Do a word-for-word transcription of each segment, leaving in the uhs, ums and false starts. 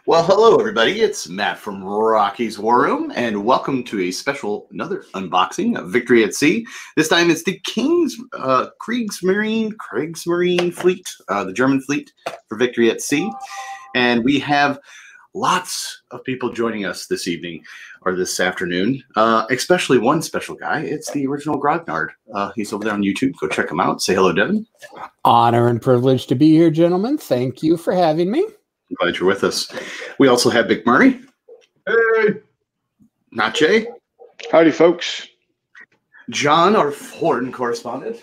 Well, hello everybody. It's Matt from Rocky's War Room, and welcome to a special another unboxing of Victory at Sea. This time it's the King's uh, Kreigsmarine Kreigsmarine fleet, uh, the German fleet for Victory at Sea, and we have lots of people joining us this evening or this afternoon, uh, especially one special guy. It's the original Grognard. Uh, he's over there on YouTube. Go check him out. Say hello, Devin. Honor and privilege to be here, gentlemen. Thank you for having me. Glad you're with us. We also have Big Murray. Hey. Not Jay. Howdy, folks. John, our foreign correspondent.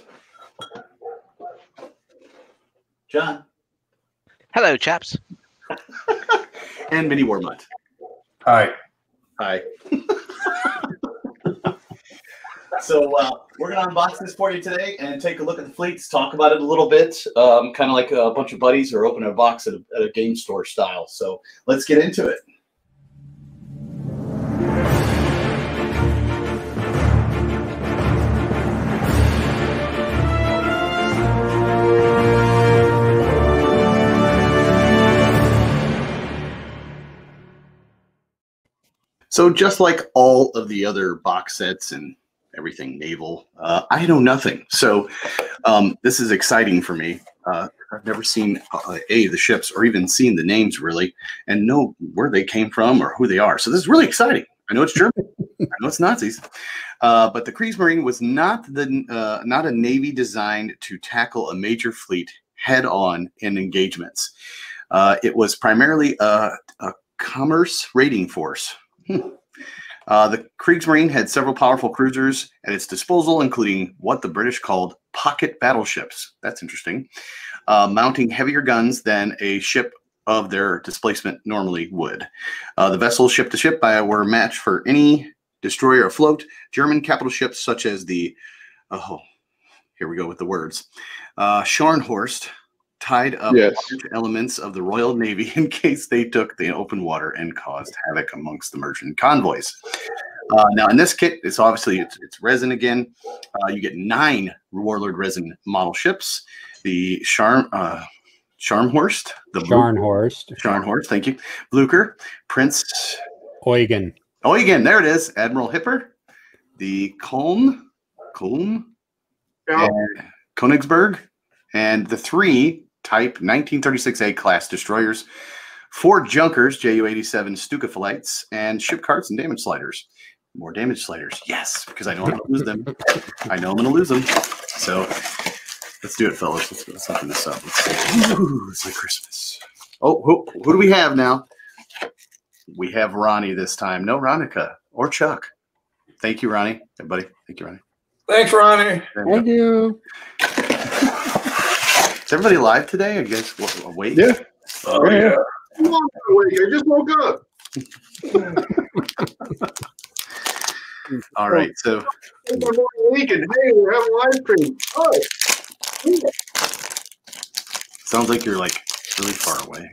John. Hello, chaps. And Minnie Warmutt. Hi. Hi. So uh, we're going to unbox this for you today and take a look at the fleets, talk about it a little bit, um, kind of like a bunch of buddies are opening a box at a, at a game store style. So let's get into it. So just like all of the other box sets and everything naval, uh, I know nothing. So um, this is exciting for me. Uh, I've never seen uh, a the ships or even seen the names really, and know where they came from or who they are. So this is really exciting. I know it's German. I know it's Nazis, uh, but the Kreigsmarine was not the uh, not a navy designed to tackle a major fleet head on in engagements. Uh, it was primarily a, a commerce raiding force. Hmm. Uh, the Kreigsmarine had several powerful cruisers at its disposal, including what the British called pocket battleships. That's interesting. Uh, mounting heavier guns than a ship of their displacement normally would. Uh, the vessels ship to ship by were matched for any destroyer afloat. German capital ships such as the, oh, here we go with the words, uh, Scharnhorst, tied up yes. large elements of the Royal Navy in case they took the open water and caused havoc amongst the merchant convoys. Uh, now, in this kit, it's obviously it's, it's resin again. Uh, you get nine Warlord resin model ships. The Charm, uh, Scharnhorst, the Scharnhorst, Scharnhorst, thank you. Blucher, Prince Eugen, Eugen, there it is. Admiral Hipper, the Kulm, Kulm, Yeah. and Königsberg, and the three Type nineteen thirty-six A class destroyers, four junkers, J U eighty-seven Stuka-Flights, and ship carts and damage sliders. More damage sliders, yes, because I know I'm going to lose them. I know I'm going to lose them. So let's do it, fellas. Let's, let's open this up. Let's see. Ooh, it's like Christmas. Oh, who, who do we have now? We have Ronnie this time. No Ronica or Chuck. Thank you, Ronnie. Everybody, thank you, Ronnie. Thanks, Ronnie. Thank you. Is everybody live today? Are you guys awake? Yeah. Oh, yeah. I'm not awake. I just woke up. All right. So I'm weekend. Hey, we're having live stream. Oh. sounds like you're like really far away.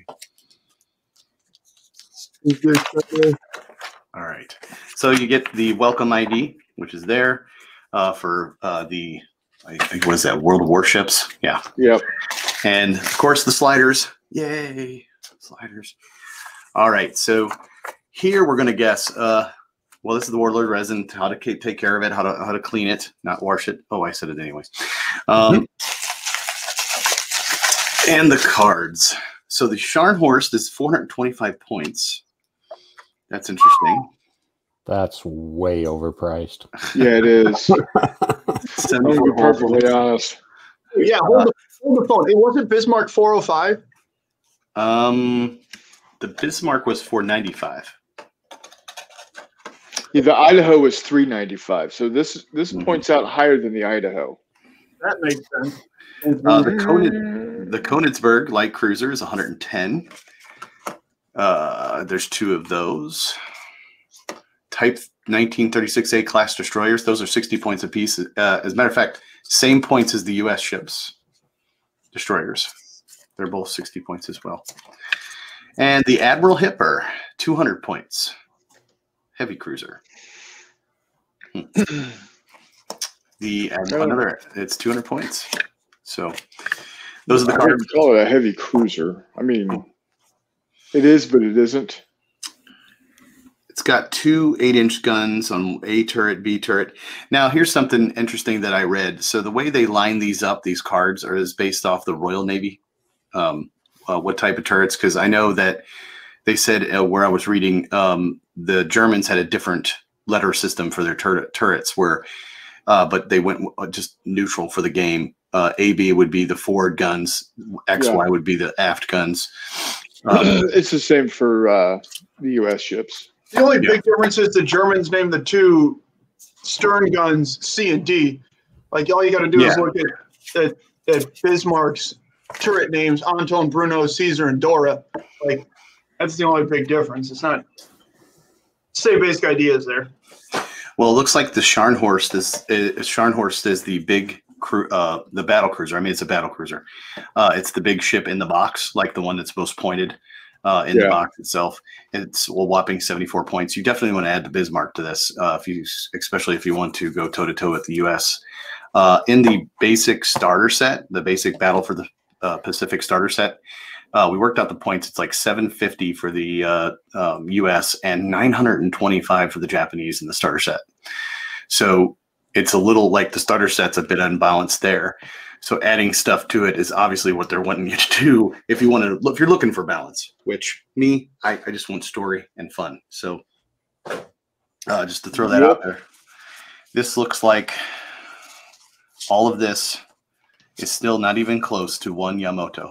All right. So you get the welcome I D, which is there uh, for uh, the, I think, what is that, World Warships? Yeah. Yep. And, of course, the sliders. Yay. Sliders. All right. So here we're going to guess. Uh, well, this is the Warlord resin, how to take care of it, how to, how to clean it, not wash it. Oh, I said it anyways. Um, and the cards. So the Scharnhorst is four hundred twenty-five points. That's interesting. That's way overpriced. Yeah, it is. I'm going to be perfectly honest. Yeah, hold, uh, the, hold the phone. It wasn't Bismarck four oh five? Um, the Bismarck was four ninety-five. Yeah, the Idaho was three ninety-five. So this this mm-hmm. points out higher than the Idaho. That makes sense. Uh, the, König, the Königsberg light cruiser is one hundred ten. Uh, there's two of those. Type nineteen thirty-six A class destroyers. Those are sixty points apiece. Uh, as a matter of fact, same points as the U S ships. Destroyers. They're both sixty points as well. And the Admiral Hipper, two hundred points. Heavy cruiser. Hmm. The uh, another, it's two hundred points. So those are the I cards. wouldn't call it a heavy cruiser. I mean, It is, but it isn't. It's got two eight-inch guns on A turret, B turret. Now, here's something interesting that I read. So the way they line these up, these cards, are is based off the Royal Navy. Um, uh, what type of turrets? Because I know that they said uh, where I was reading, um, the Germans had a different letter system for their tur turrets, where, uh, but they went just neutral for the game. Uh, A B would be the forward guns. X Y yeah. would be the aft guns. Um, it's the same for uh, the U S ships. The only yeah. big difference is the Germans named the two stern guns C and D. Like, all you got to do yeah. is look at, at, at Bismarck's turret names, Anton, Bruno, Caesar, and Dora. Like, that's the only big difference. It's not – same basic ideas there. Well, it looks like the Scharnhorst is, is Scharnhorst is the big cru uh, the battle cruiser. I mean, it's a battle cruiser. Uh, it's the big ship in the box, like the one that's most pointed. Uh, in yeah. the box itself, it's a whopping seventy-four points. You definitely want to add the Bismarck to this, uh, if you, especially if you want to go toe to toe with the U S. Uh, in the basic starter set, the basic Battle for the uh, Pacific starter set, uh, we worked out the points. It's like seven fifty for the uh, um, U S and nine hundred twenty-five for the Japanese in the starter set. So it's a little like the starter set's a bit unbalanced there. So adding stuff to it is obviously what they're wanting you to do if you want to look, if you're looking for balance, which me, I, I just want story and fun. So uh, just to throw that yep. out there, this looks like all of this is still not even close to one Yamato.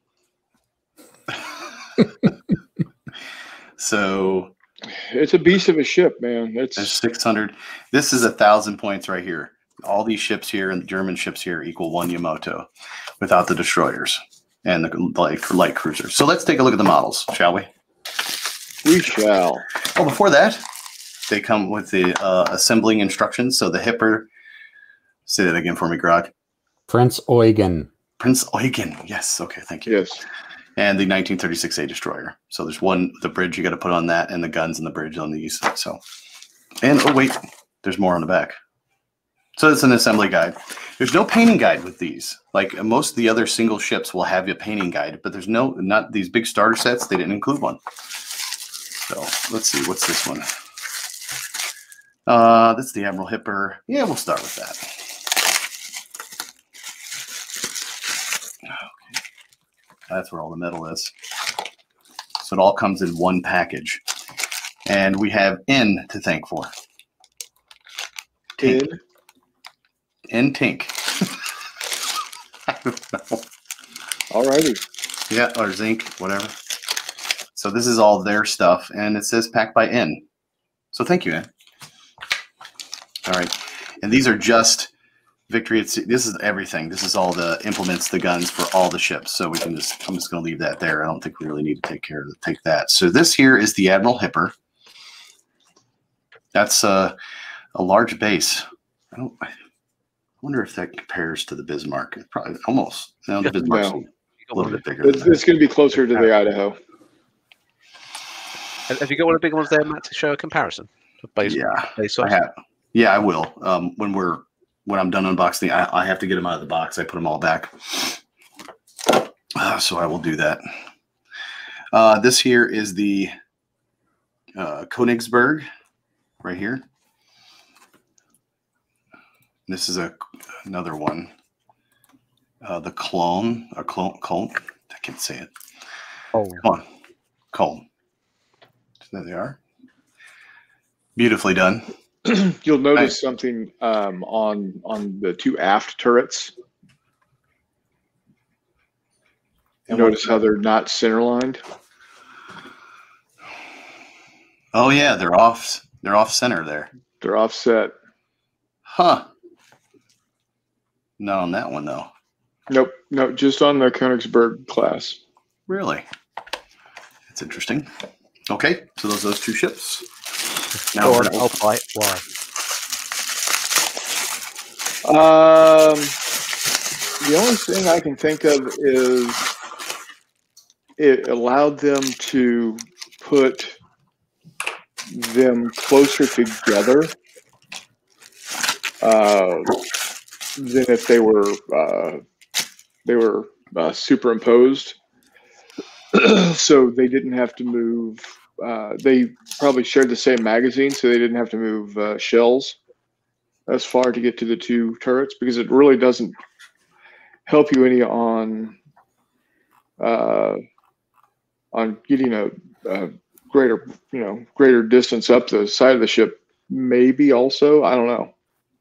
So it's a beast of a ship, man. It's six hundred. This is a thousand points right here. All these ships here and the German ships here equal one Yamato without the destroyers and the light, light cruisers. So let's take a look at the models, shall we? We shall. Well, before that, they come with the uh, assembling instructions. So the Hipper, say that again for me, Grog. Prince Eugen. Prince Eugen. Yes. Okay. Thank you. Yes. And the nineteen thirty-six A destroyer. So there's one, the bridge you got to put on that, and the guns and the bridge on these. So, and oh, wait, there's more on the back. So it's an assembly guide. There's no painting guide with these. Like most of the other single ships will have a painting guide, but there's no, not these big starter sets. They didn't include one. So let's see. What's this one? Uh, that's the Admiral Hipper. Yeah, we'll start with that. Okay. That's where all the metal is. So it all comes in one package. And we have N to thank for. N? And Tink. I don't know. Alrighty. Yeah, or zinc, whatever. So this is all their stuff, and it says packed by N. So thank you, N. All right. And these are just victory at sea. This is everything. This is all the implements, the guns for all the ships. So we can just, I'm just going to leave that there. I don't think we really need to take care of take that. So this here is the Admiral Hipper. That's uh, a large base. I don't. I wonder if that compares to the Bismarck. It probably almost. No, the Bismarck's no. a little bit bigger. It's, it's going to be closer to the Idaho. Have you got one of the big ones there, Matt, to show a comparison? Base, yeah, base I have. Yeah, I will. Um, when we're when I'm done unboxing, I, I have to get them out of the box. I put them all back, uh, so I will do that. Uh, this here is the uh, Königsberg, right here. This is a another one. Uh, the Clone, or Clone, Clone. I can't say it. Oh, come on, Clone. There they are. Beautifully done. You'll notice nice. something um, on on the two aft turrets. You notice how they're not center lined. Oh yeah, they're off. They're off center there. They're offset. Huh. Not on that one though. Nope. No, just on the Königsberg class. Really? That's interesting. Okay, so those those two ships. Now or I'll buy it. Why? Um, the only thing I can think of is it allowed them to put them closer together uh, than if they were uh, they were uh, superimposed. so they didn't have to move. Uh, they probably shared the same magazine, so they didn't have to move uh, shells as far to get to the two turrets, because it really doesn't help you any on uh, on getting a, a greater, you know, greater distance up the side of the ship. Maybe also, I don't know.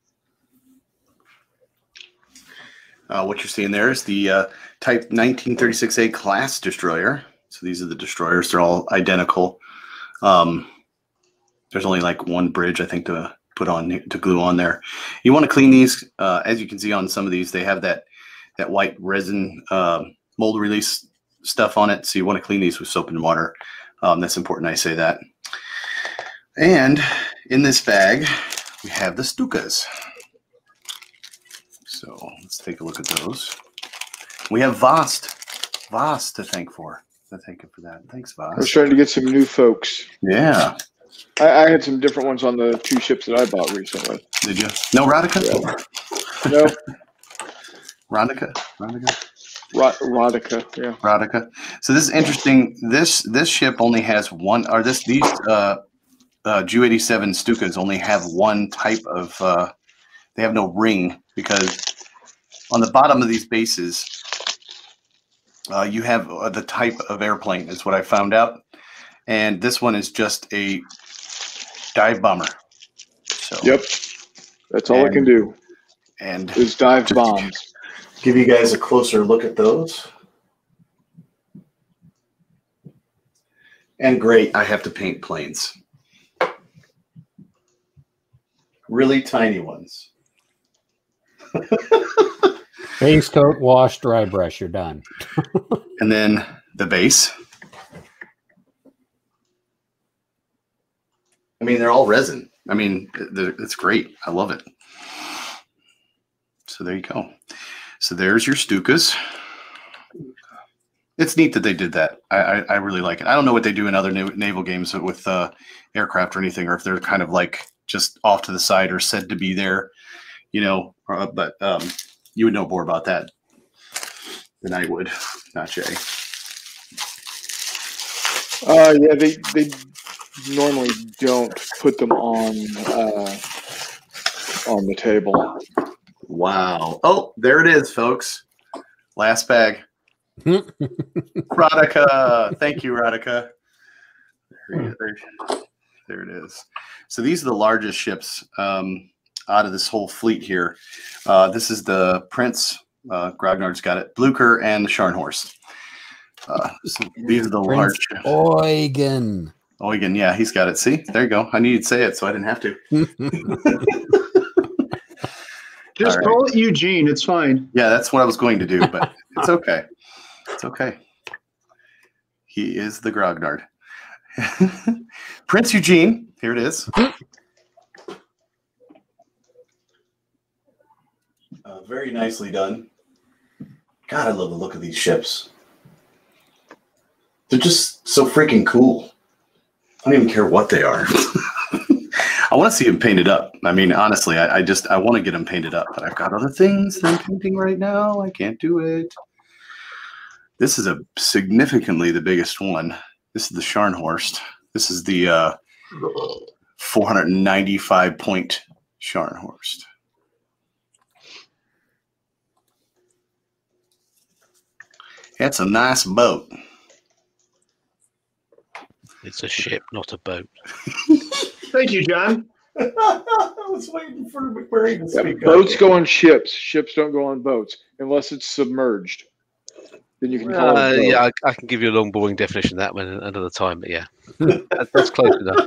Uh, what you're seeing there is the uh, Type nineteen thirty-six A class destroyer. So these are the destroyers. They're all identical. Um, there's only like one bridge, I think, to put on to glue on there. You want to clean these. Uh, as you can see on some of these, they have that that white resin uh, mold release stuff on it. So you want to clean these with soap and water. Um, that's important I say that. And in this bag, we have the Stukas. So let's take a look at those. We have Vost. Vost to thank for. To thank you for that. Thanks, Vost. I was trying to get some new folks. Yeah. I, I had some different ones on the two ships that I bought recently. Did you? No Rodica? Yeah. No. Rodica? Rodica? Rod Rodica, yeah. Rodica. So this is interesting. This this ship only has one, or this these uh, uh, Ju eighty-seven Stukas only have one type of. Uh, they have no ring, because on the bottom of these bases, uh, you have uh, the type of airplane is what I found out, and this one is just a dive bomber. So yep, that's all and, I can do. And is dive bombs. Give you guys a closer look at those. And great, I have to paint planes. Really tiny ones. Base coat, wash, dry brush, you're done. And then the base. I mean, they're all resin. I mean, it's great. I love it. So there you go. So there's your Stukas. It's neat that they did that. I, I, I really like it. I don't know what they do in other na naval games with uh, aircraft or anything, or if they're kind of like just off to the side or said to be there, you know. Uh, but um, you would know more about that than I would, not Jay. Uh, yeah, they they normally don't put them on uh, on the table. Wow. Oh, there it is, folks. Last bag. Rodica. Thank you, Rodica. There, there, there it is. So these are the largest ships um, out of this whole fleet here. Uh, this is the Prince. Uh, Grognard's got it. Blucher and the Scharnhorst. Uh, so these are the Prince large. Eugen. Eugen, yeah, he's got it. See, there you go. I needed to say it, so I didn't have to. Just right. call it Eugene. It's fine. Yeah, that's what I was going to do, but it's okay. It's okay. He is the Grognard. Prince Eugene. Here it is. Uh, very nicely done. God, I love the look of these ships. They're just so freaking cool. I don't even care what they are. I want to see them painted up. I mean, honestly, I, I just I want to get them painted up, but I've got other things that I'm painting right now. I can't do it. This is a significantly the biggest one. This is the Scharnhorst. This is the uh, four hundred ninety-five point Scharnhorst. That's a nice boat. It's a ship, not a boat. Thank you, John. I was waiting for McMurray to speak. Yeah, boats go on ships. Ships don't go on boats unless it's submerged. Then you can call Uh, it a boat. yeah, I, I can give you a long, boring definition of that one another time, but yeah, that, that's close enough.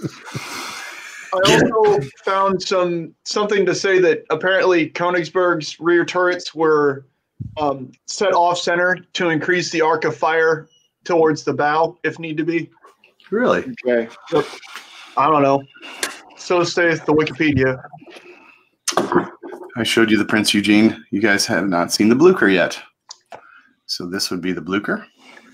I also found some something to say that apparently Königsberg's rear turrets were um, set off center to increase the arc of fire towards the bow if need to be. Really? Okay. I don't know. So saith the Wikipedia. I showed you the Prince Eugene. You guys have not seen the Blucher yet. So this would be the Blucher.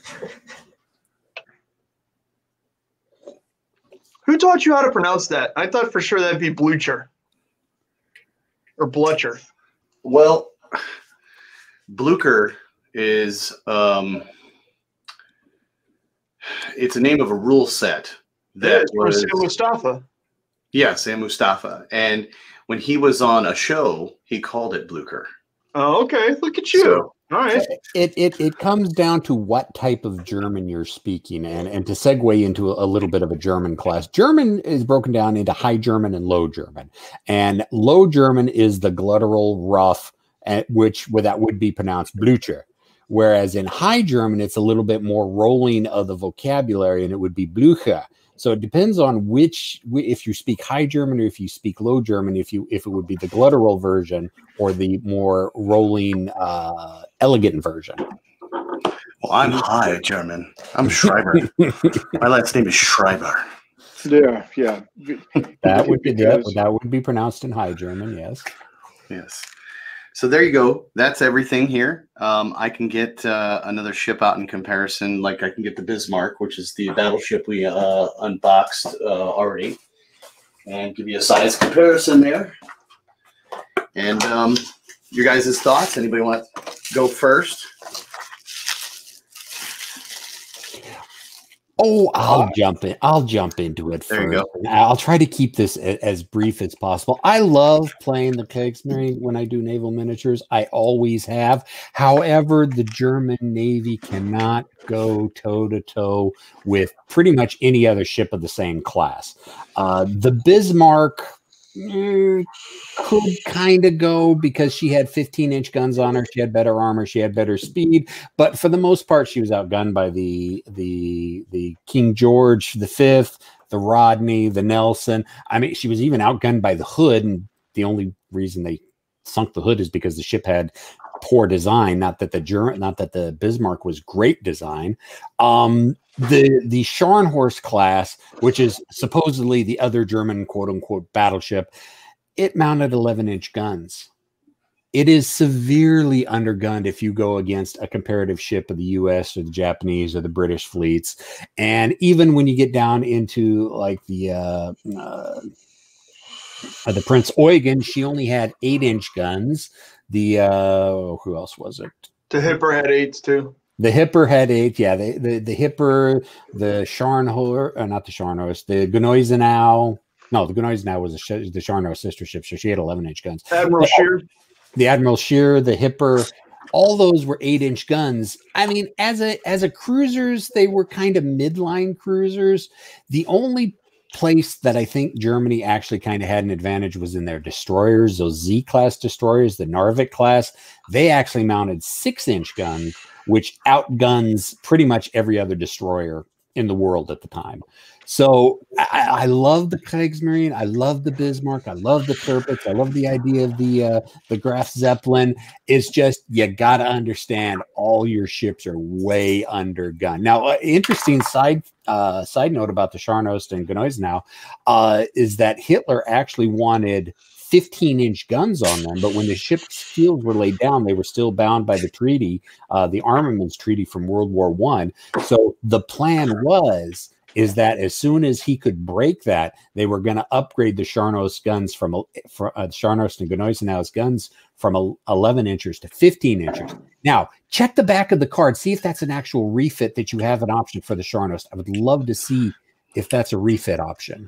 Who taught you how to pronounce that? I thought for sure that'd be Blucher. Or Blutcher. Well, Blucher is um, it's a name of a rule set Yeah, that it's from was Sam Mustafa. yeah, Sam Mustafa. And when he was on a show, he called it Blucher. Oh, okay. Look at you. So- All right. It, it it comes down to what type of German you're speaking, and and to segue into a, a little bit of a German class. German is broken down into High German and Low German, and Low German is the glottal rough, at which well, that would be pronounced Blücher, whereas in High German it's a little bit more rolling of the vocabulary, and it would be Blücher. So it depends on which, if you speak High German or if you speak Low German, if you if it would be the glottal version or the more rolling, uh, elegant version. Well, I'm High German. I'm Schreiber. My last name is Schreiber. Yeah, yeah. That would be that, Because- that would be pronounced in High German, yes. Yes. So there you go. That's everything here. Um, I can get uh, another ship out in comparison. Like I can get the Bismarck, which is the battleship we uh, unboxed uh, already, and give you a size comparison there. And um, your guys' thoughts. Anybody want to go first? Oh, I'll jump in. I'll jump into it There you first. go. And I'll try to keep this a, as brief as possible. I love playing the Kreigsmarine when I do naval miniatures. I always have. However, the German Navy cannot go toe to toe with pretty much any other ship of the same class. Uh, the Bismarck mm, could kind of go because she had fifteen inch guns on her. She had better armor. She had better speed. But for the most part, she was outgunned by the the the King George the Fifth, the Rodney, the Nelson. I mean, she was even outgunned by the Hood, and the only reason they sunk the Hood is because the ship had poor design. Not that the German, not that the Bismarck was great design. Um, the the Scharnhorst class, which is supposedly the other German quote unquote battleship, it mounted eleven inch guns. It is severely undergunned if you go against a comparative ship of the U S or the Japanese or the British fleets. And even when you get down into like the uh, uh, uh, the Prince Eugen, she only had eight inch guns. The uh, who else was it? The Hipper had eights too. The Hipper had eight. Yeah, the the, the Hipper, the Scharnhorst, uh, not the Scharnhorst, the Gneisenau. No, the Gneisenau was a the Scharnhorst sister ship, so she had eleven inch guns. Admiral Scheer. The Admiral Scheer, the Hipper, all those were eight inch guns. I mean, as a as a cruisers, they were kind of midline cruisers. The only place that I think Germany actually kind of had an advantage was in their destroyers, those Z-class destroyers, the Narvik class. They actually mounted six inch guns, which outguns pretty much every other destroyer in the world at the time. So I, I love the Kreigsmarine. I love the Bismarck. I love the Tirpitz. I love the idea of the uh, the Graf Zeppelin. It's just you got to understand all your ships are way undergunned. Now, uh, interesting side uh, side note about the Scharnhorst and Gneisenau uh, is that Hitler actually wanted fifteen inch guns on them, but when the ship's keels were laid down, they were still bound by the treaty, uh, the armaments treaty from World War One. So the plan was is that as soon as he could break that, they were going to upgrade the Scharnhorst guns from uh, Scharnhorst and Gneisenau's guns from eleven inches to fifteen inches. Now, check the back of the card, see if that's an actual refit that you have an option for the Scharnhorst. I would love to see if that's a refit option.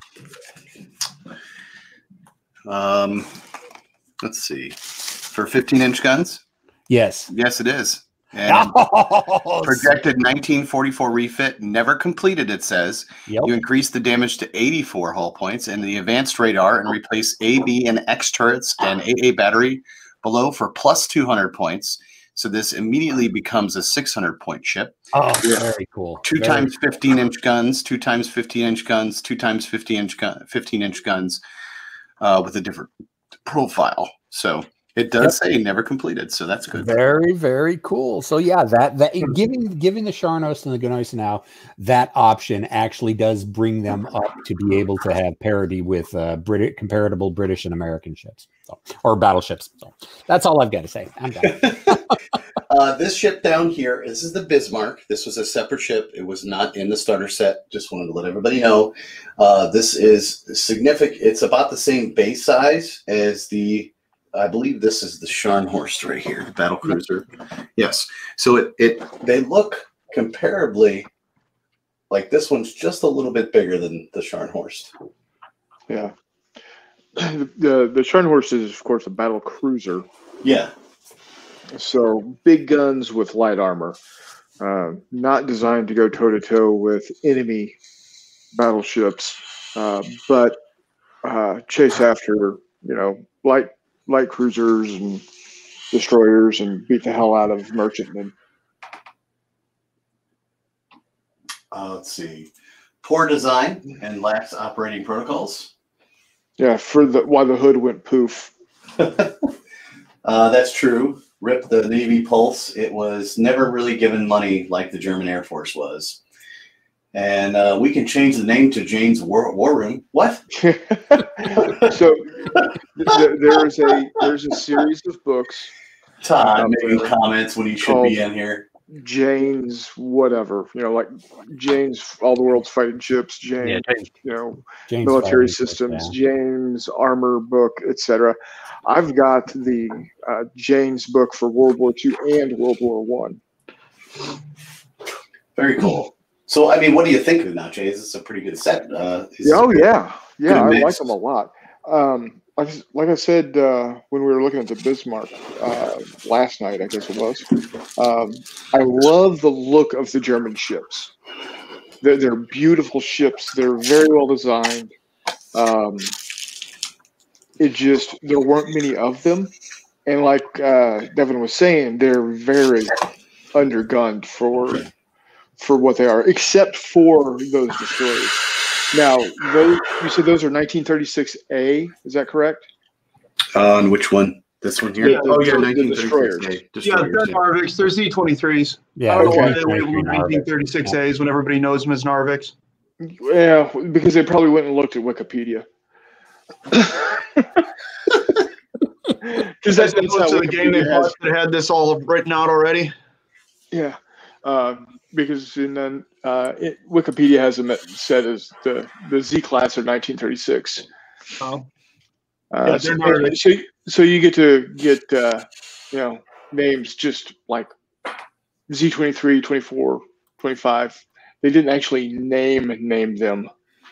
Um, let's see. For fifteen inch guns? Yes. Yes, it is. And Oh, projected nineteen forty-four refit, never completed, it says. Yep. You increase the damage to eighty-four hull points and the advanced radar and replace A, B, and X turrets and A A battery below for plus two hundred points. So this immediately becomes a six hundred point ship. Oh, very cool. Two very times fifteen inch guns, two times fifteen inch guns, two times fifteen inch gun, fifteen inch guns uh, with a different profile. So it does yep. say never completed, so that's good. Very, very cool. So yeah, that that giving giving the Scharnhorst and the Gneisenau that option actually does bring them up to be able to have parity with uh, British comparable British and American ships, so, or battleships. So that's all I've got to say. I'm done. uh, this ship down here, this is the Bismarck. This was a separate ship. It was not in the starter set. Just wanted to let everybody know. Uh, this is significant. It's about the same base size as the. I believe this is the Scharnhorst right here, the battle cruiser. Yes. So it, it they look comparably Like this one's just a little bit bigger than the Scharnhorst. Yeah. The the Scharnhorst is, of course, a battle cruiser. Yeah. So big guns with light armor. Uh, not designed to go toe-to-toe with enemy battleships, uh, but uh, chase after, you know, light light cruisers and destroyers and beat the hell out of merchantmen. Uh, let's see. Poor design and lacks operating protocols. Yeah, for the why the hood went poof. uh, that's true. Rip the Navy Pulse. It was never really given money like the German Air Force was. And uh, we can change the name to Jane's War, War Room. What? So th- there's a there's a series of books. Todd making comments when he should be in here. Jane's whatever, you know, like Jane's All the World's Fighting Ships, Jane's, Yeah, Jane's- you know, James military Fighting, systems, yeah. Jane's armor book, et cetera. I've got the uh, Jane's book for World War Two and World War One. Very cool. So, I mean, what do you think of it now, Jay? It's a pretty good set. Uh, Oh yeah, yeah, I mix. like them a lot. Um, like, like I said uh, when we were looking at the Bismarck uh, last night, I guess it was. Um, I love the look of the German ships. They're, they're beautiful ships. They're very well designed. Um, it just there weren't many of them, and like uh, Devin was saying, they're very undergunned for for what they are, except for those destroyers. Now, those, you said those are nineteen thirty-six A. Is that correct? Uh, on which one? This one here? Yeah, oh, yeah, the nineteen destroyers. thirty-six. Yeah, they're Narviks. They're Z twenty-threes. Yeah, I don't know why okay. they label them nineteen thirty-six A's when everybody knows them as Narviks. Yeah, because they probably went and looked at Wikipedia. Because that's, that's how the game they Wikipedia bought has. that had this all written out already. Yeah, uh, because in then uh, it, Wikipedia has them set as the the Z class of nineteen thirty-six. Oh. Uh, Yeah, so, they're Narviks. so so you get to get uh, you know names just like Z twenty-three, twenty-four, twenty-five. They didn't actually name name them.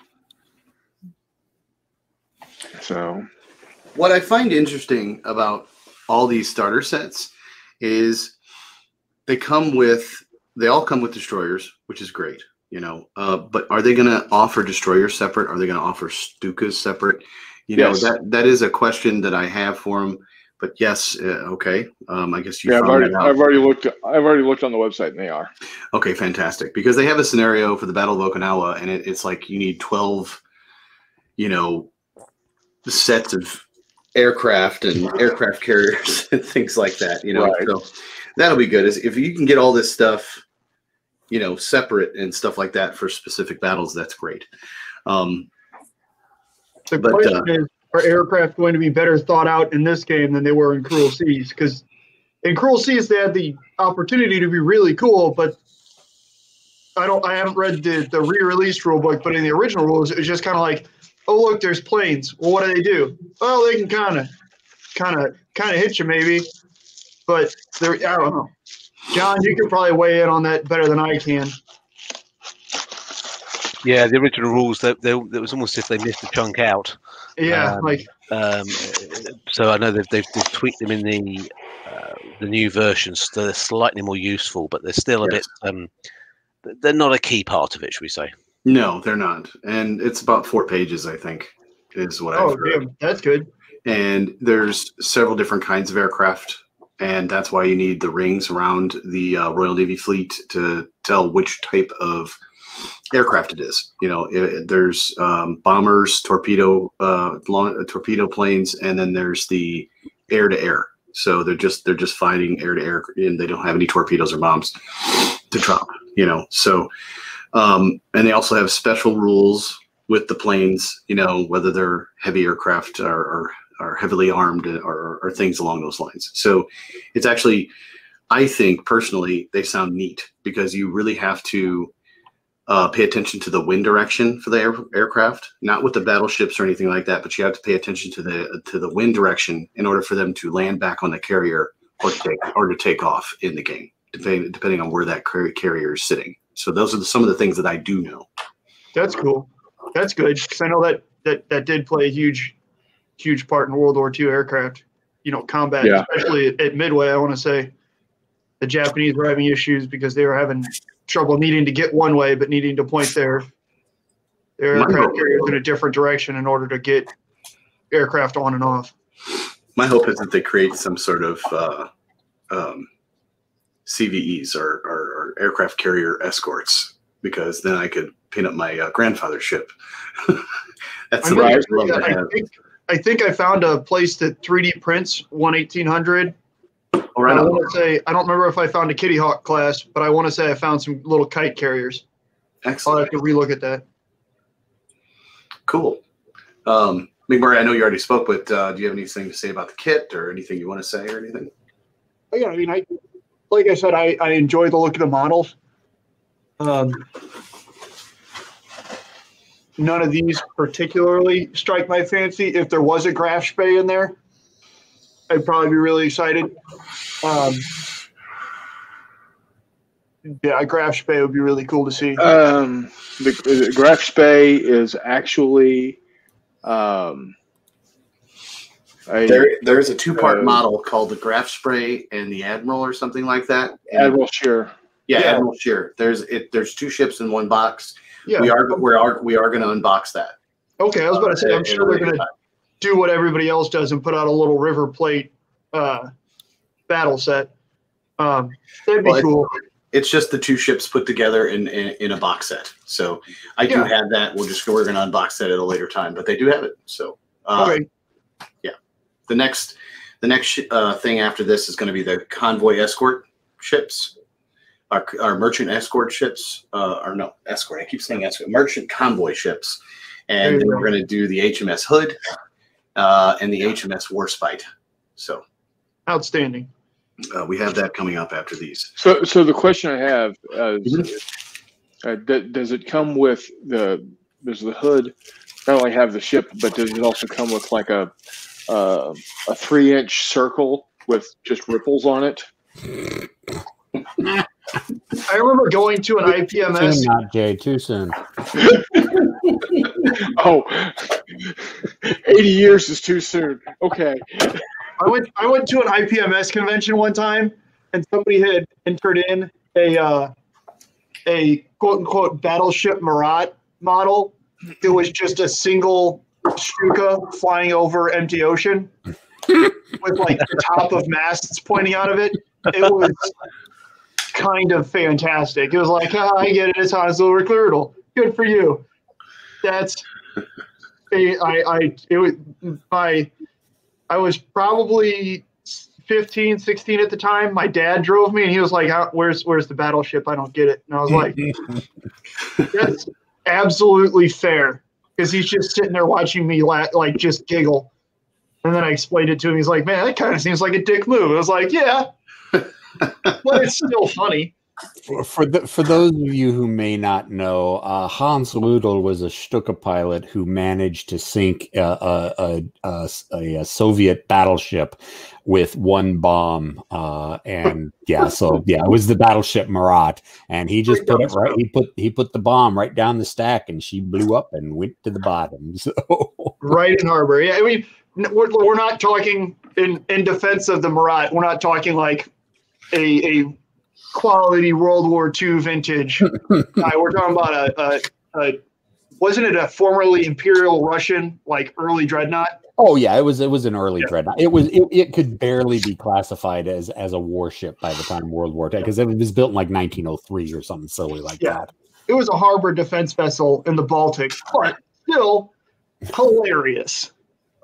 So What I find interesting about all these starter sets is they come with, they all come with destroyers, which is great, you know. Uh, but are they going to offer destroyers separate? Are they going to offer Stukas separate? You know, Yes. that that is a question that I have for them. But yes, uh, okay. Um, I guess you yeah, I've found already that out. I've already looked I've already looked on the website and they are. Okay, fantastic. Because they have a scenario for the Battle of Okinawa, and it, it's like you need twelve, you know, sets of aircraft and aircraft carriers and things like that. You know, Right. so that'll be good. Is if you can get all this stuff, you know, separate and stuff like that for specific battles, that's great. Um, The But, question uh, is, are aircraft going to be better thought out in this game than they were in Cruel Seas? Because in Cruel Seas, they had the opportunity to be really cool, but I don't. I haven't read the, the re-released rule book, but in the original rules, it was just kind of like, oh look, there's planes. Well, what do they do? Well, they can kind of, kind of, kind of hit you maybe, but they're. I don't know. John, you could probably weigh in on that better than I can. Yeah, the original rules, they, they, it was almost as if they missed a chunk out. Yeah, Um, like Um, so I know they've, they've, they've tweaked them in the uh, the new versions, so they're slightly more useful, but they're still a Yes. bit. Um, they're not a key part of it, should we say? no, they're not. And it's about four pages, I think, is what oh I've heard. damn, that's good. And there's several different kinds of aircraft, and that's why you need the rings around the uh, Royal Navy fleet to tell which type of aircraft it is. You know, it, there's um, bombers, torpedo, uh, long, uh, torpedo planes, and then there's the air-to-air. So they're just they're just fighting air-to-air, and they don't have any torpedoes or bombs to drop. You know, so um, and they also have special rules with the planes. You know, whether they're heavy aircraft or, or are heavily armed or, or things along those lines. So it's actually, I think personally, they sound neat because you really have to uh, pay attention to the wind direction for the air, aircraft, not with the battleships or anything like that, but you have to pay attention to the to the wind direction in order for them to land back on the carrier or to take, or to take off in the game, depending depending on where that carrier is sitting. So those are the, some of the things that I do know. That's cool. That's good because I know that that that did play a huge, huge part in World War Two aircraft. You know, combat, Yeah. especially at, at Midway. I want to say the Japanese were having issues because they were having trouble needing to get one way, but needing to point their their aircraft carriers in a different direction in order to get aircraft on and off. My hope is that they create some sort of uh, um, C V Es or, or, or aircraft carrier escorts, because then I could paint up my uh, grandfather's ship. That's I'm the gonna right say love that to I have. think I think I found a place that three D prints one eighteen hundred. Oh, right I on. want to say I don't remember if I found a Kitty Hawk class, but I want to say I found some little kite carriers. I'll Excellent. have to relook at that. Cool. Um, McMurray, I know you already spoke, but uh, do you have anything to say about the kit or anything you want to say or anything? Yeah, I mean, I like I said, I, I enjoy the look of the models. Um, none of these particularly strike my fancy. If there was a Graf Spey in there, I'd probably be really excited. Um, yeah, a Graf Spey would be really cool to see. Um, the, the Graf Spey is actually um, a There, there's a two-part uh, model called the Graf Spey and the Admiral or something like that. And Admiral Shear. yeah, Yeah. Admiral Shear. There's it. There's two ships in one box. Yeah. We are we are we are going to unbox that. Okay, I was about to say, uh, I'm at sure a they're later going to time. do what everybody else does and put out a little River Plate uh, battle set. Um, that'd be Well, it- cool. It's just the two ships put together in in, in a box set. So I do Yeah. have that. We'll just we're going to unbox that at a later time, but they do have it. So uh, Okay. the next the next sh- uh, thing after this is going to be the convoy escort ships, our, our merchant escort ships, uh, or no escort. I keep saying escort, merchant convoy ships, There and you then go. we're going to do the H M S Hood uh, and the H M S Warspite. So Outstanding. uh, we have that coming up after these. So, so the question I have is, Mhm. uh, d- does it come with the does the hood not only have the ship, but does it also come with like a uh, a three inch circle with just ripples on it? I remember going to an I P M S. Soon, not Jay. Too soon. Oh, eighty years is too soon. Okay. I went I went to an I P M S convention one time, and somebody had entered in a uh, a quote unquote battleship Marat model. It was just a single Stuka flying over empty ocean with like the top of masts pointing out of it. It was kind of fantastic. It was like, ah, I get it. It's on a silver clearadle. Good for you. That's I I it was my I was probably fifteen, sixteen at the time. My dad drove me and he was like, How, where's where's the battleship? I don't get it. And I was like, that's absolutely fair, because he's just sitting there watching me la- like just giggle. And then I explained it to him. He's like, man, that kind of seems like a dick move. I was like, yeah, but it's still funny. For the, for those of you who may not know, uh, Hans Ludl was a Stuka pilot who managed to sink uh, a, a, a, a Soviet battleship with one bomb, uh, and yeah, so yeah, it was the battleship Marat, and he just put it right. He put he put the bomb right down the stack, and she blew up and went to the bottom. So Right in harbor. Yeah, I mean, n- we're, we're not talking in in defense of the Marat. We're not talking like a a quality World War Two vintage guy. We're talking about a, a, a wasn't it a formerly Imperial Russian like early dreadnought? oh yeah, it was it was an early Yeah. dreadnought. It was it, it could barely be classified as as a warship by the time World War Two, because it was built in like nineteen oh three or something silly like Yeah. that. It was a harbor defense vessel in the Baltic, but still hilarious.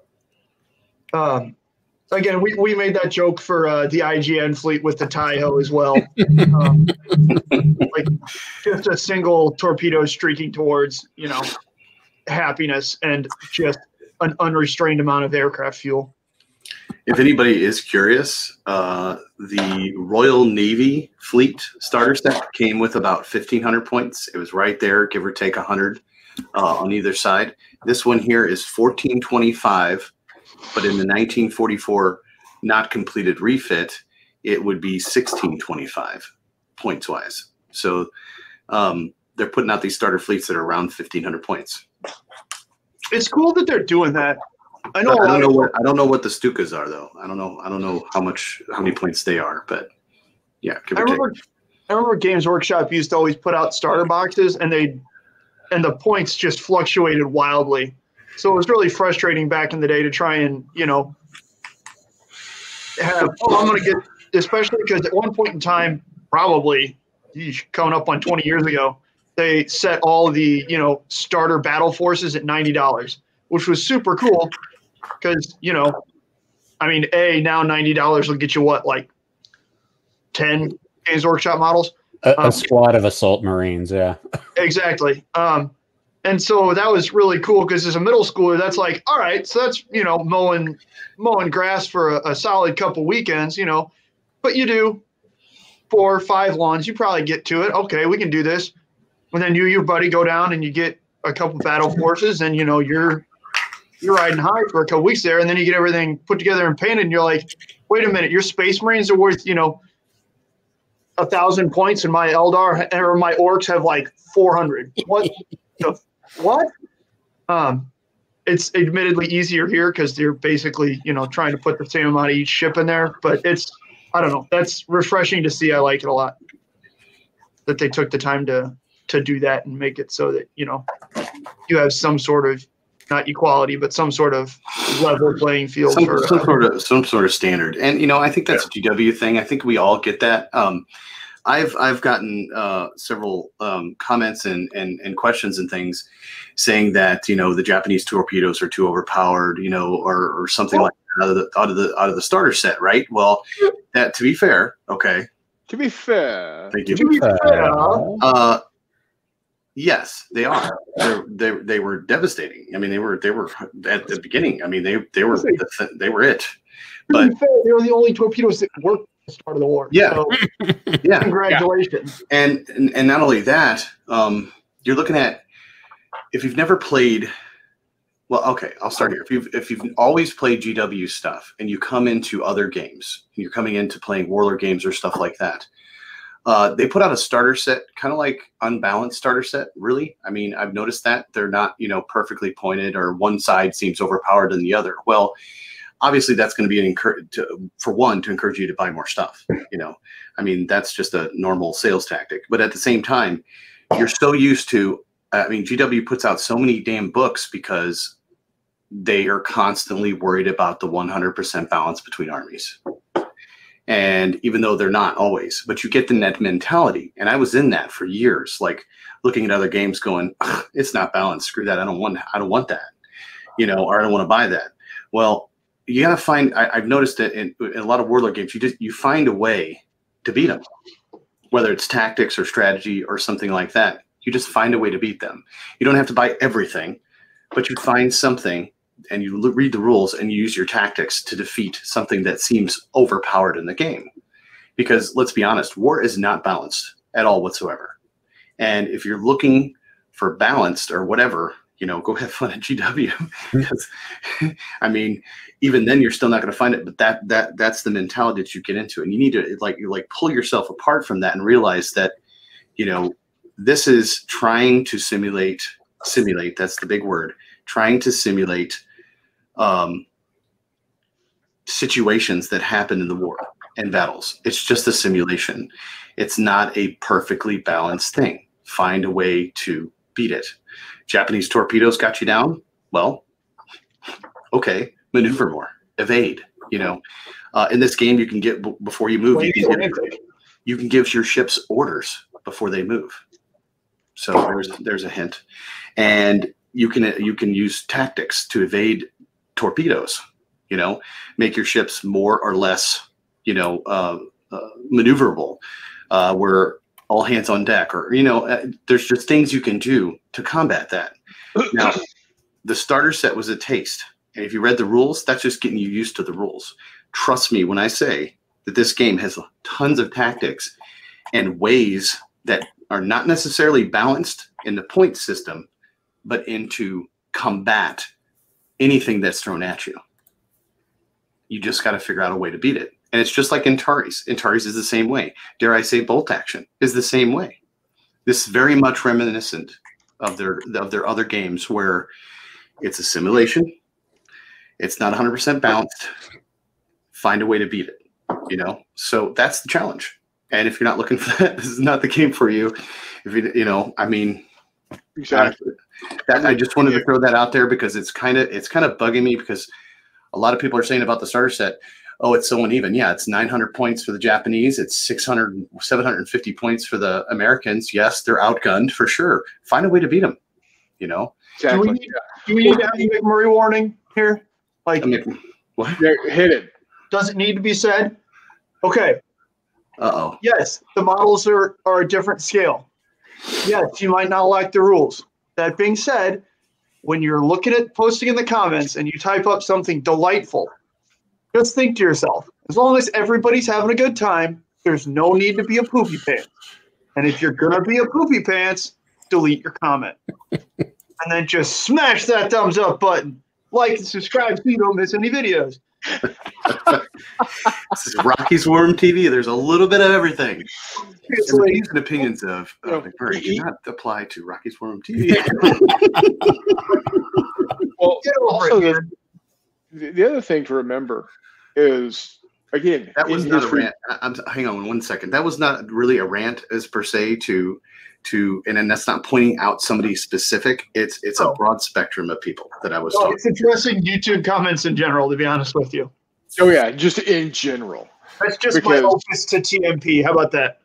Um, again, we, we made that joke for uh, the I G N fleet with the Taiho as well. Um, like just a single torpedo streaking towards, you know, happiness and just an unrestrained amount of aircraft fuel. If anybody is curious, uh, the Royal Navy fleet starter set came with about fifteen hundred points. It was right there, give or take one hundred uh, on either side. This one here is fourteen twenty-five, but in the nineteen forty-four not completed refit, it would be sixteen twenty-five points wise. So um, they're putting out these starter fleets that are around fifteen hundred points. It's cool that they're doing that. I know. I a don't lot know of, what I don't know what the Stukas are though. I don't know. I don't know how much how many points they are, but yeah. Give I or take. remember. I remember Games Workshop used to always put out starter boxes, and they and the points just fluctuated wildly. So it was really frustrating back in the day to try and you know have. Oh, I'm going to get, especially because at one point in time, probably geez, coming up on twenty years ago, they set all the you know starter battle forces at ninety dollars, which was super cool because you know, I mean, a now ninety dollars will get you what, like ten Games Workshop models. A, a Um, squad of assault marines, yeah. Exactly. Um, and so that was really cool because as a middle schooler, that's like, all right, so that's you know mowing mowing grass for a, a solid couple weekends, you know, but you do four or five lawns, you probably get to it. Okay, we can do this. And then you, your buddy, go down and you get a couple battle forces, and you know you're you're riding high for a couple weeks there, and then you get everything put together and painted, and you're like, wait a minute, your Space Marines are worth you know a thousand points, and my Eldar or my Orcs have like four hundred. What? the, what? Um, it's admittedly easier here because they're basically you know trying to put the same amount of each ship in there, but it's I don't know. That's refreshing to see. I like it a lot that they took the time to to do that and make it so that you know you have some sort of not equality, but some sort of level playing field. Some, for, some uh, sort of some sort of standard, and you know I think that's a G W thing. I think we all get that. Um, I've I've gotten uh, several um, comments and, and and questions and things saying that you know the Japanese torpedoes are too overpowered, you know, or or something like that out of the out of the out of the starter set, right? Well, that to be fair, okay. To be fair, Thank you. to be fair, Uh, yes, they are. They're, they they were devastating. I mean, they were they were at the beginning. I mean, they they were they were it. to But be fair, they were the only torpedoes that worked at the start of the war. Yeah. So, yeah, congratulations. and, and and not only that, um, you're looking at if you've never played. Well, okay, I'll start here. If you've if you've always played G W stuff and you come into other games, and you're coming into playing Warlord Games or stuff like that, uh, they put out a starter set, kind of like unbalanced starter set. Really, I mean, I've noticed that they're not, you know, perfectly pointed, or one side seems overpowered than the other. Well, obviously, that's going to be an encourage to, for one, to encourage you to buy more stuff. You know, I mean, that's just a normal sales tactic. But at the same time, you're so used to. I mean, G W puts out so many damn books because they are constantly worried about the one hundred percent balance between armies. And even though they're not always, but you get the net mentality. And I was in that for years, like looking at other games going, it's not balanced. Screw that. I don't want, I don't want that, you know, or I don't want to buy that. Well, you got to find, I, I've noticed that in, in a lot of Warlord games, you just, you find a way to beat them, whether it's tactics or strategy or something like that. You just find a way to beat them. You don't have to buy everything, but you find something and you l- read the rules and you use your tactics to defeat something that seems overpowered in the game. Because let's be honest, war is not balanced at all whatsoever. And if you're looking for balanced or whatever, you know, go have fun at G W. Because, I mean, even then you're still not going to find it. But that that that's the mentality that you get into, and you need to like you like pull yourself apart from that and realize that, you know, this is trying to simulate simulate. That's the big word. Trying to simulate um, situations that happen in the war and battles. It's just a simulation. It's not a perfectly balanced thing. Find a way to beat it. Japanese torpedoes got you down. Well, okay, maneuver more, evade. You know, uh, in this game, you can get before you move. You can give, you can give your ships orders before they move. So there's there's a hint, and you can you can use tactics to evade torpedoes. You know, make your ships more or less, you know, uh, uh, maneuverable. Uh, where all hands on deck, or you know, uh, there's just things you can do to combat that. Now, the starter set was a taste, and if you read the rules, that's just getting you used to the rules. Trust me when I say that this game has tons of tactics and ways that are not necessarily balanced in the point system, but into combat anything that's thrown at you. You just got to figure out a way to beat it. And it's just like Antares. Antares is the same way. Dare I say bolt action is the same way. This is very much reminiscent of their of their other games where it's a simulation. It's not one hundred percent balanced. Find a way to beat it, you know? So that's the challenge. And if you're not looking for that, this is not the game for you. If you, you know, I mean, Exactly. that, I just wanted to throw that out there because it's kind of it's kind of bugging me because a lot of people are saying about the starter set, oh, it's so uneven. Yeah, it's nine hundred points for the Japanese. It's six hundred, seven hundred fifty points for the Americans. Yes, they're outgunned for sure. Find a way to beat them, you know? Exactly. Do we need, do we need to have a McMurray warning here? Like, I mean, what? Yeah, hit it. does it need to be said? Okay. Uh-oh. Yes, the models are, are a different scale. Yes, you might not like the rules. That being said, when you're looking at posting in the comments and you type up something delightful, just think to yourself, as long as everybody's having a good time, there's no need to be a poopy pants. And if you're going to be a poopy pants, delete your comment. And then just smash that thumbs up button. Like and subscribe so you don't miss any videos. This is Rocky's Worm T V. There's a little bit of everything. It's And the like, views and opinions of uh, No. McMurray do not apply to Rocky's Worm T V. Well, get over also it, the, man. the the other thing to remember is, again, That was in not a history, rant. I- I'm hang on one second. That was not really a rant as per se to to and then that's not pointing out somebody specific. It's it's Oh. a broad spectrum of people that I was Well, talking. it's addressing YouTube comments in general, to be honest with you. Oh yeah, just in general. That's just my Because- opus to T M P. How about that?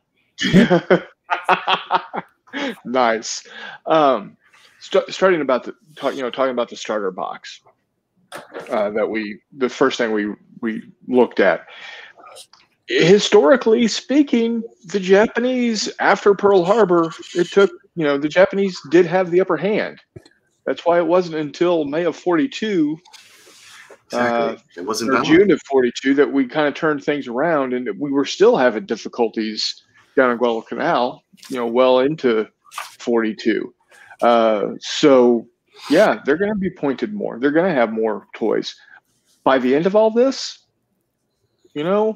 Nice. Um, st- starting about the talk, you know, talking about the starter box uh, that we, the first thing we we looked at. Historically speaking, the Japanese after Pearl Harbor, it took you know the Japanese did have the upper hand. That's why it wasn't until May of forty-two. Exactly. Uh, it wasn't or balanced. June of forty-two that we kind of turned things around, and we were still having difficulties down in Guadalcanal, you know, well into forty-two. Uh, so, yeah, they're going to be pointed more. They're going to have more toys. By the end of all this, you know,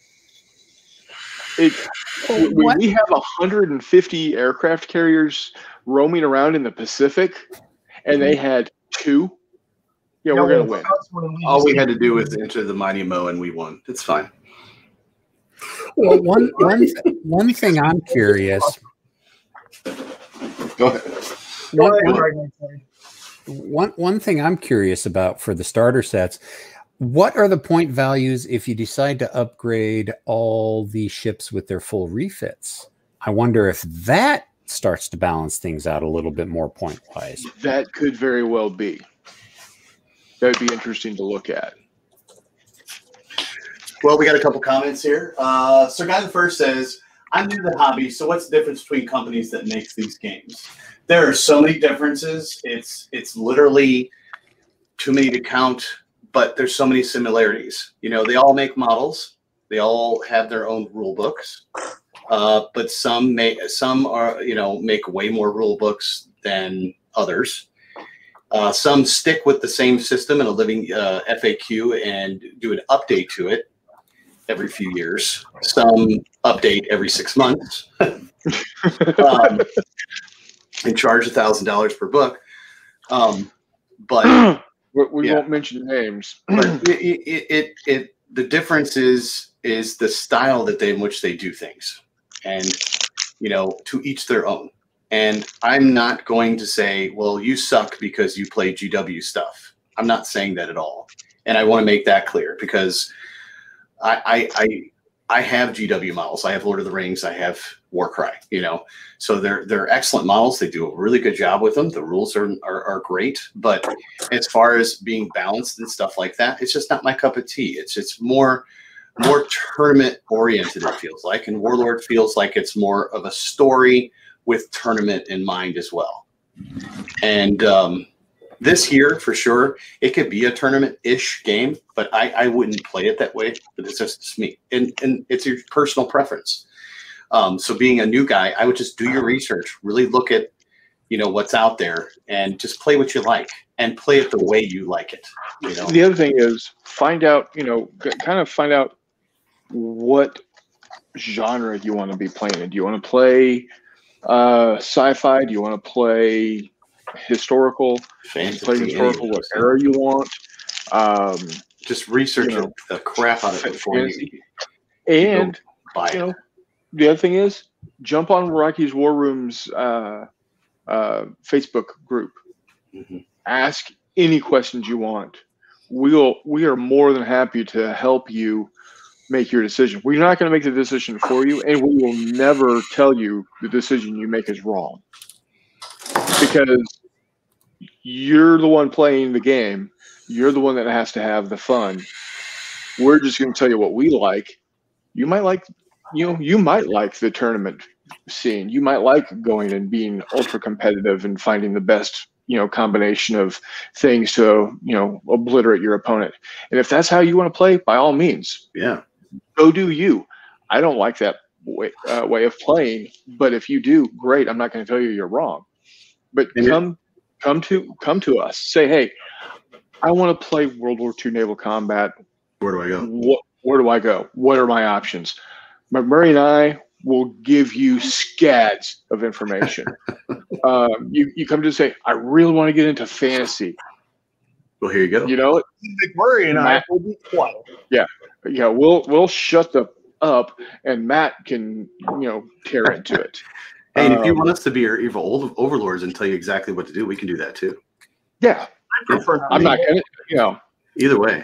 it when What? we have one hundred fifty aircraft carriers roaming around in the Pacific, and they had two. Yeah, we're going to win. All we had to do was enter the Mighty Mo and we won. It's fine. Well, one one one thing I'm curious. Go ahead. One, Go ahead, one, Greg, sorry. one one thing I'm curious about for the starter sets. What are the point values if you decide to upgrade all the ships with their full refits? I wonder if that starts to balance things out a little bit more point wise. That could very well be. That would be interesting to look at. Well, we got a couple comments here. Uh, Sir Guy the First says, I'm new to the hobby, so what's the difference between companies that makes these games? There are so many differences. It's it's literally too many to count, but there's so many similarities. You know, they all make models. They all have their own rule books. Uh, but some may some are, you know, make way more rule books than others. Uh, some stick with the same system and a living uh, F A Q and do an update to it every few years. Some update every six months um, and charge a thousand dollars per book. Um, but we we Yeah. won't mention names. but it, it, it, it the difference is is the style that they in which they do things, and you know, to each their own. And I'm not going to say, well, you suck because you play G W stuff. I'm not saying that at all. And I want to make that clear because I, I, I, I have G W models. I have Lord of the Rings. I have Warcry, you know, so they're, they're excellent models. They do a really good job with them. The rules are, are, are great, but as far as being balanced and stuff like that, it's just not my cup of tea. It's, it's more, more tournament oriented. It feels like, and Warlord feels like it's more of a story with tournament in mind as well. And um, this year, for sure, it could be a tournament-ish game, but I, I wouldn't play it that way. But it's just it's me, and and it's your personal preference. Um, so being a new guy, I would just do your research, really look at, you know, what's out there, and just play what you like, and play it the way you like it. You know, The other thing is find out, you know, g- kind of find out what genre you want to be playing in. Do you want to play Uh, sci-fi? Do you want to play historical? Fantasy, Play historical, what era you want. Um, Just research you know, the crap out of it before fantasy. you, and you buy it. you know, the other thing is jump on Rocky's War Room's uh, uh, Facebook group. Mm-hmm. Ask any questions you want. We'll we are more than happy to help you make your decision. We're not going to make the decision for you, and we will never tell you the decision you make is wrong, because you're the one playing the game. You're the one that has to have the fun. We're just going to tell you what we like. You might like, you know, you might like the tournament scene. You might like going and being ultra competitive and finding the best, you know, combination of things to, you know, obliterate your opponent. And if that's how you want to play, by all means, Yeah, go do you. I don't like that way, uh, way of playing, but if you do, great. I'm not going to tell you you're wrong. But And come, come to, come to us. Say, hey, I want to play World War Two naval combat. where do I go? What, where do I go? What are my options? McMurray and I will give you scads of information. um, you, you come to say, I really want to get into fantasy. Well, here you go. You know, McMurray and I Matt- will be quiet. yeah, yeah. We'll we'll shut the up, and Matt can, you know, tear into it. Hey, and if you Um, want us to be your evil old overlords and tell you exactly what to do, we can do that too. Yeah, I prefer I'm not gonna, you know, Either way,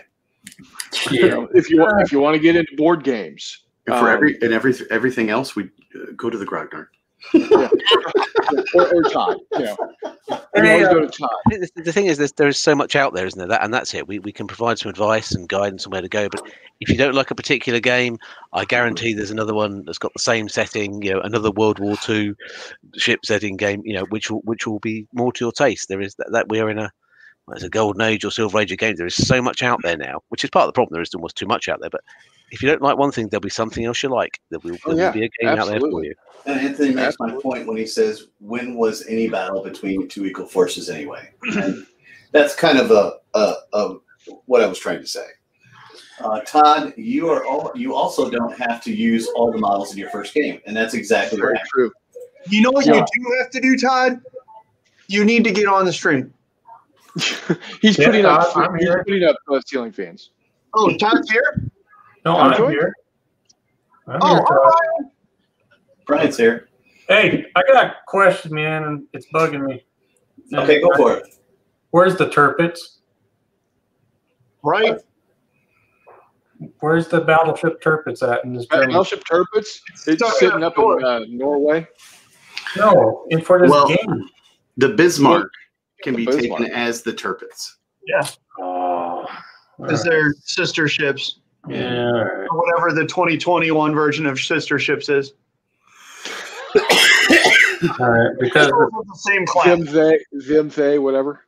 you know, if you want, if you want to get into board games, and for um, every and every everything else, we uh, go to the Grognard. yeah. or, or Todd, you know, you Hey, always uh, go to Todd. I think the, the thing is, there's, there's so much out there, isn't there? That, and that's it. We, we can provide some advice and guidance on where to go. But if you don't like a particular game, I guarantee there's another one that's got the same setting. You know, another World War Two ship setting game. You know, which will which will be more to your taste. There is that, that we're in a well, it's a golden age or silver age of games. There is so much out there now, which is part of the problem. There is almost too much out there. But if you don't like one thing, there'll be something else you like. There will, Oh, there yeah, will be a game out there for absolutely. you. And Anthony makes my Absolutely. point when he says, when was any battle between two equal forces anyway? And that's kind of a, a, a what I was trying to say. Uh, Todd, you are all, you also don't have to use all the models in your first game, and that's exactly Very right. true. You know what Yeah. you do have to do, Todd? You need to get on the stream. he's Yeah, putting up. I'm He's here. putting up uh, ceiling fans. Oh, Todd's here? No, I'm I'm joined. here. I'm Oh, here, all Todd. right. Brian's here. Hey, I got a question, man, and it's bugging me. Okay, go for it. Where's the Turpits? Right. Where's the battleship Turpits at in this German? Battleship Turpits. It's Stuck sitting out up door. in uh, Norway. No, in for this Well, game. The Bismarck can The be Bismarck. taken as the Turpits. Yeah. Oh, Because they're sister ships. yeah. All right. Or whatever the twenty twenty-one version of sister ships is. All right. Because It's the same class. Them they, them they, whatever.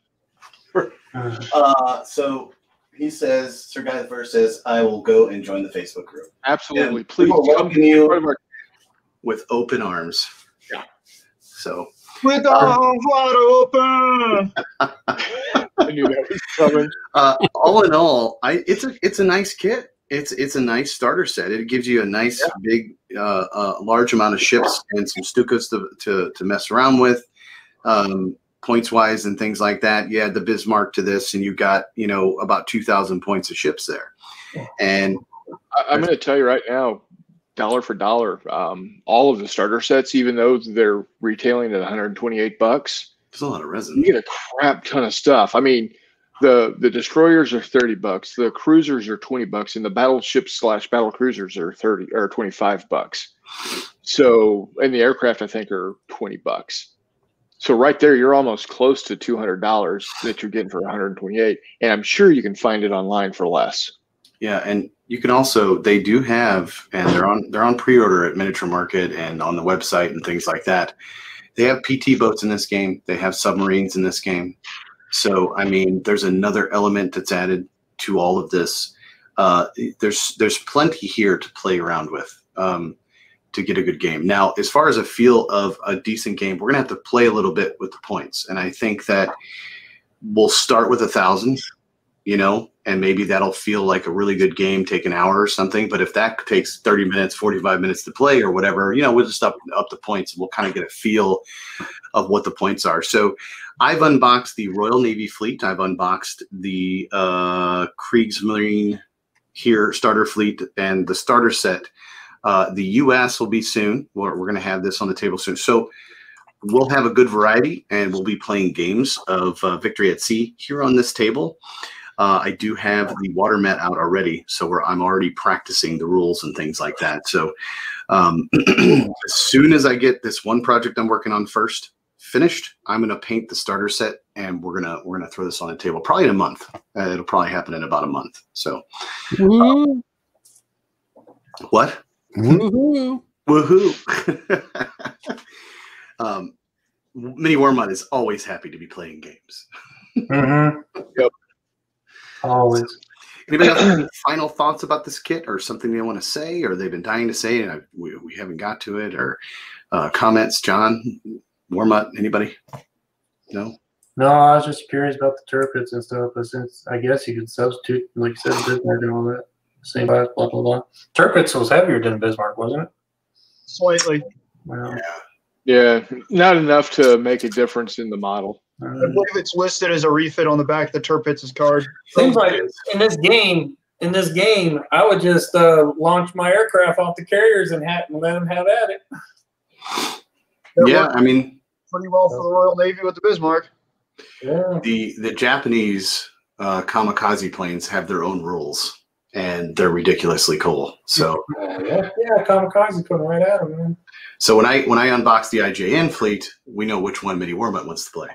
Uh, so he says, Sir Guy the First says, I will go and join the Facebook group. Absolutely. And Please we will come welcome be you. part of our- With open arms. Yeah. So With the arms wide open. I knew that was coming. uh, all in all, I it's a it's a nice kit. It's it's a nice starter set. It gives you a nice Yeah. big uh, uh, large amount of ships and some Stukas to, to to mess around with, um, points wise and things like that. You add the Bismarck to this, and you got you know about two thousand points of ships there. And I, I'm going to tell you right now, dollar for dollar, um, all of the starter sets, even though they're retailing at one hundred twenty-eight bucks, there's a lot of resin. you get a crap ton of stuff. I mean, the the destroyers are thirty bucks, the cruisers are twenty bucks, and the battleships slash battle cruisers are thirty or twenty-five bucks. So, and the aircraft I think are twenty bucks. So right there, you're almost close to two hundred dollars that you're getting for one hundred twenty-eight, and I'm sure you can find it online for less. Yeah, and you can also they do have and they're on they're on pre-order at Miniature Market and on the website and things like that. They have P T boats in this game. They have submarines in this game. So I mean, there's another element that's added to all of this. Uh, there's there's plenty here to play around with um, to get a good game. Now, as far as a feel of a decent game, we're gonna have to play a little bit with the points, and I think that we'll start with a thousand. You know, and maybe that'll feel like a really good game, take an hour or something. But if that takes thirty minutes, forty-five minutes to play or whatever, you know, we'll just up, up the points and we'll kind of get a feel of what the points are. So I've unboxed the Royal Navy fleet. I've unboxed the uh, Kreigsmarine here starter fleet and the starter set. Uh, the U S will be soon. We're, we're going to have this on the table soon. So we'll have a good variety, and we'll be playing games of uh, Victory at Sea here on this table. Uh, I do have the water mat out already, so we're, I'm already practicing the rules and things like that. So um, as soon as I get this one project I'm working on first finished, I'm going to paint the starter set, and we're gonna we're gonna throw this on the table probably in a month. Uh, it'll probably happen in about a month. So uh, what? Woohoo! Woohoo! um, Mini Wormut is always happy to be playing games. Mm-hmm. Yep. Always. Anybody else have any final thoughts about this kit, or something they want to say, or they've been dying to say, and I, we, we haven't got to it, or uh, comments? John, Wormut, anybody? No? No, I was just curious about the turpits and stuff, but since I guess you could substitute, like you said, Bismarck and all that. Same blah, blah, blah, blah. Turpits was heavier than Bismarck, wasn't it? Slightly. Well, Yeah, not enough to make a difference in the model. I uh, believe it's listed as a refit on the back of the Turpits' card. seems like in this game, in this game, I would just uh, launch my aircraft off the carriers and, ha- and let them have at it. That Yeah, worked I mean, pretty well for the Royal Navy with the Bismarck. Yeah. the the Japanese uh, kamikaze planes have their own rules, and they're ridiculously cool. So, Yeah, yeah, kamikaze coming right at him, man. so when I when I unbox the I J N fleet, we know which one Mini Wormut wants to play.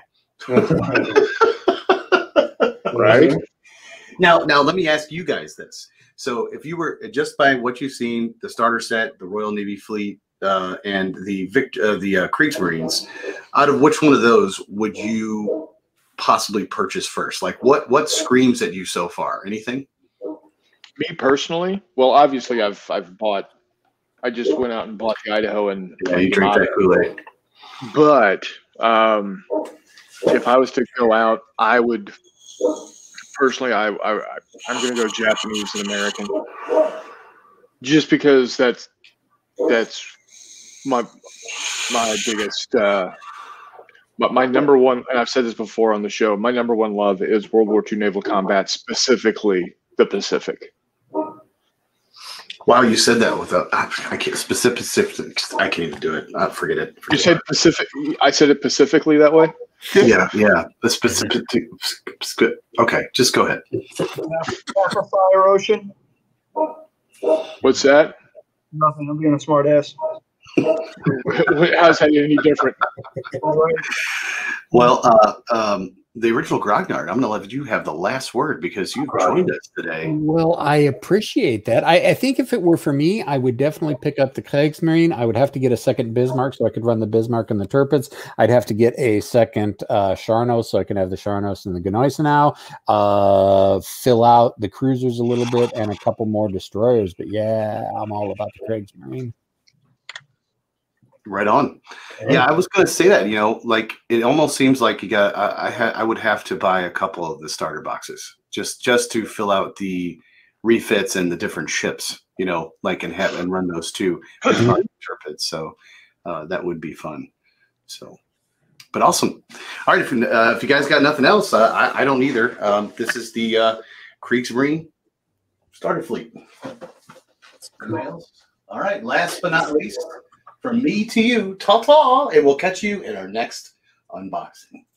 Right? Now, now let me ask you guys this. So if you were just by what you've seen, the starter set, the Royal Navy fleet, uh, and the Vict- uh, the uh, Kriegsmarines, out of which one of those would you possibly purchase first? Like what what screams at you so far? Anything? Me personally, well, obviously, I've I've bought. I just went out and bought the Idaho and. Yeah, you drink that Kool-Aid. But um, if I was to go out, I would personally. I, I I'm going to go Japanese and American, just because that's that's my my biggest. Uh, but my number one, and I've said this before on the show, my number one love is World War Two naval combat, specifically the Pacific. Wow, you said that without I can't specific. I can't even do it. I forget it. Forget You said it. Pacific. I said it specifically that way. Yeah, yeah. The specific. Okay, just go ahead. Africa Fire Ocean. What's that? Nothing. I'm being a smart ass. How's that any different? Well, uh, um, the original Grognard, I'm going to let you have the last word because you've joined us today. Well, I appreciate that. I, I think if it were for me, I would definitely pick up the Kreigsmarine. I would have to get a second Bismarck so I could run the Bismarck and the Turpits. I'd have to get a second uh, Charnos so I can have the Charnos and the Gneisenau. Uh, fill out the cruisers a little bit and a couple more destroyers. But yeah, I'm all about the Kreigsmarine. Right on. Yeah, I was going to say that. You know, like it almost seems like you got. I I, ha, I would have to buy a couple of the starter boxes just just to fill out the refits and the different ships. You know, like and have and run those two Turpits. So uh, that would be fun. So, but awesome. All right, if uh, if you guys got nothing else, uh, I I don't either. Um, this is the uh, Kriegsmarine starter fleet. All right. Last but not least. From me to you, ta-ta, and we'll catch you in our next unboxing.